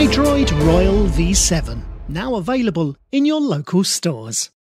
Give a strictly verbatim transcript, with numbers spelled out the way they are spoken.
iDROID Royal V seven, now available in your local stores.